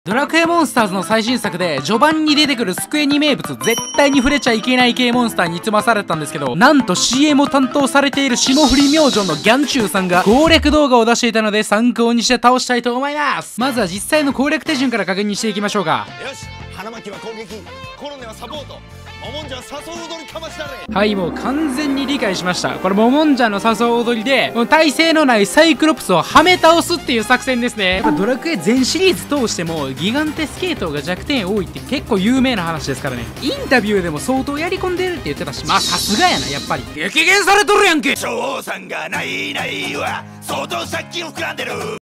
ドラクエモンスターズの最新作で序盤に出てくる机に名物絶対に触れちゃいけない系モンスターにつまされたんですけど、なんと CM を担当されている霜降り明星のギャンチューさんが攻略動画を出していたので参考にして倒したいと思います。まずは実際の攻略手順から確認していきましょうか。 よし、花巻は攻撃、コロネはサポート、モモンジャは誘う踊りかましたれ。 はい、もう完全に理解しました。これモモンジャの誘う踊りで耐性のないサイクロプスをはめ倒すっていう作戦ですね。やっぱドラクエ全シリーズ通してもギガンテス系統が弱点多いって結構有名な話ですからね。インタビューでも相当やり込んでるって言ってたし、まあさすがやな。やっぱり激減されとるやんけ。 賞賛がないは相当借金膨らんでる。